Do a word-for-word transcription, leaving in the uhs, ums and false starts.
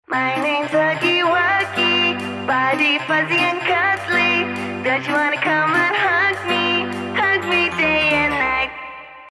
My name's Huggy Wuggy, body fuzzy and cuddly. Don't you wanna come